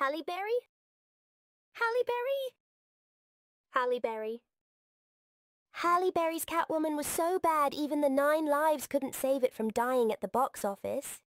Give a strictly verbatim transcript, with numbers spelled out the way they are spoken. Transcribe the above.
Halle Berry? Halle Berry? Halle Berry. Halle Berry's Catwoman was so bad even the Nine Lives couldn't save it from dying at the box office.